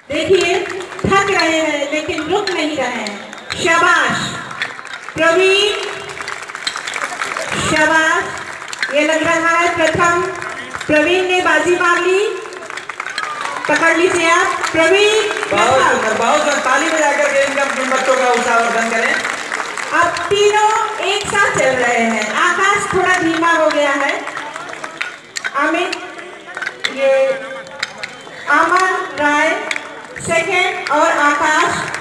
देखिए थक रहे हैं लेकिन रुक नहीं रहे हैं। शाबाश प्रवीण, शाबाश। ये लग रहा है प्रथम प्रवीण ने बाजी मार ली। पकड़ लीजिए आप प्रवीण। बहुत ताली बजाकर के इनका बच्चों का उत्साहवर्धन करें। अब तीनों एक साथ चल रहे हैं। आकाश थोड़ा धीमा हो गया है। अमित, ये अमन राय सेकंड और आकाश